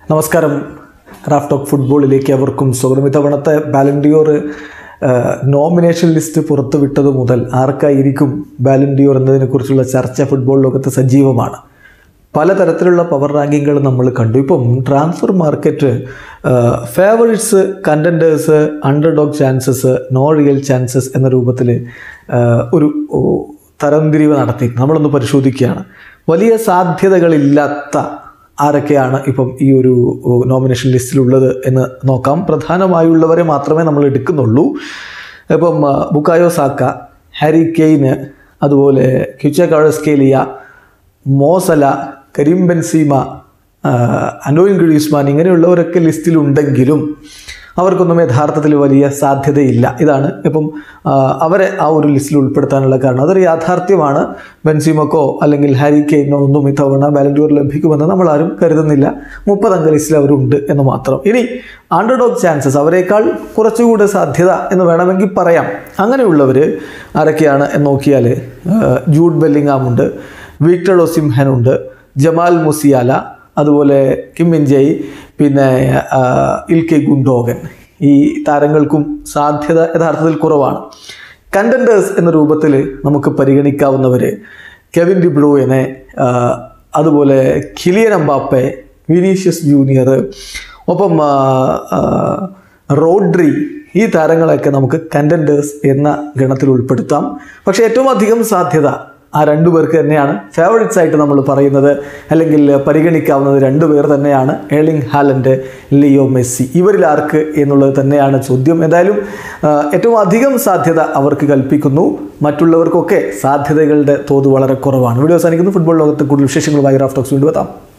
നമസ്കാരം. Raf talk ഫുട്ബോളിലേക്ക് അവർക്കും സ്വാഗതം. ഇത്തവണത്തെ ബാലൻ ഡിയോർ നോമിനേഷൻ ലിസ്റ്റ് പുറത്തുവിട്ടത് മുതൽ ആർക്കായിരിക്കും ബാലൻ ഡിയോർ എന്നതിനെക്കുറിച്ചുള്ള ചർച്ച ഫുട്ബോൾ ലോകത്ത് സജീവമാണ്. പലതരത്തിലുള്ള പവർ റാങ്കിങ്ങുകൾ നമ്മൾ കണ്ടു. ഇപ്പം transfer market favourites, contenders, underdog chances, no real chances എന്ന രൂപത്തിൽ ഒരു തരംതിരിവ് നടത്തി നമ്മളൊന്ന് പരിശോധിക്കുകയാണ്. വലിയ സാധ്യതകളില്ലാത്ത ആരൊക്കെയാണ് ഇപ്പം ഈ ഒരു നോമിനേഷൻ ലിസ്റ്റിലുള്ളത് എന്ന് നോക്കാം. പ്രധാനമായുള്ളവരെ മാത്രമേ നമ്മൾ എടുക്കുന്നുള്ളൂ. ഇപ്പം ബുക്കായോ സാക്ക, ഹാരി കെയ്ന്, അതുപോലെ ക്വിച്ച കവാറത്സ്ഖേലിയ, മോസല, കരീം ബെൻസീമ, അന്റോയിൻ ഗ്രീസ്മാൻ ഇങ്ങനെയുള്ളവരൊക്കെ ലിസ്റ്റിലുണ്ടെങ്കിലും അവർക്കൊന്നും യഥാർത്ഥത്തിൽ വലിയ സാധ്യതയില്ല. ഇതാണ് ഇപ്പം അവരെ ആ ഒരു ലിസ്റ്റിൽ ഉൾപ്പെടുത്താനുള്ള കാരണം. അതൊരു യാഥാർത്ഥ്യമാണ്. ബെൻസീമക്കോ അല്ലെങ്കിൽ ഹാരി കെയ്നോ ഒന്നും ഇത്തവണ ബാലൻ ഡിയോർ ലഭിക്കുമെന്ന് നമ്മളാരും കരുതുന്നില്ല. 30 അംഗ ലിസ്റ്റിൽ അവരുണ്ട് എന്ന് മാത്രം. ഇനി അണ്ടർഡോഗ് ചാൻസസ്, അവരെക്കാൾ കുറച്ചുകൂടെ സാധ്യത എന്ന് വേണമെങ്കിൽ പറയാം. അങ്ങനെയുള്ളവർ ആരൊക്കെയാണ് എന്ന് നോക്കിയാൽ ജൂഡ് ബെല്ലിംഗാം ഉണ്ട്, വിക്ടർ ഓസിംഹൻ ഉണ്ട്, ജമാൽ മുസിയാല, അതുപോലെ കിം മിൻ ജെ, പിന്നെ ഇൽകെ ഗുണ്ടോഗൻ. ഈ താരങ്ങൾക്കും സാധ്യത യഥാർത്ഥത്തിൽ കുറവാണ്. കണ്ടൻറ്റേഴ്സ് എന്ന രൂപത്തിൽ നമുക്ക് പരിഗണിക്കാവുന്നവർ കെവിൻ ഡി ബ്രൂയനെ, അതുപോലെ കിലിയൻ എംബാപ്പെ, വിനീഷ്യസ് ജൂനിയർ, ഒപ്പം റോഡ്രി, ഈ താരങ്ങളെയൊക്കെ നമുക്ക് കണ്ടൻറ്റേഴ്സ് എന്ന ഗണത്തിൽ ഉൾപ്പെടുത്താം. പക്ഷേ ഏറ്റവും അധികം സാധ്യത ആ 2 പേർക്ക് തന്നെയാണ്. ഫേവറിറ്റ്സ് ആയിട്ട് നമ്മൾ പറയുന്നത് അല്ലെങ്കിൽ പരിഗണിക്കാവുന്നത് 2 പേർ തന്നെയാണ്, എർലിംഗ് ഹാലൻഡ്, ലിയോ മെസ്സി. ഇവരിൽ ആർക്ക് എന്നുള്ളത് തന്നെയാണ് ചോദ്യം. എന്തായാലും ഏറ്റവും അധികം സാധ്യത അവർക്ക് കൽപ്പിക്കുന്നു. മറ്റുള്ളവർക്കൊക്കെ സാധ്യതകളുടെ തോത് വളരെ കുറവാണ്. വീഡിയോ അവസാനിക്കുന്നു. ഫുട്ബോൾ ലോകത്ത് കൂടുതൽ വിശേഷങ്ങളുമായി റാഫ് ടോക്സ് വീണ്ടും എത്താം.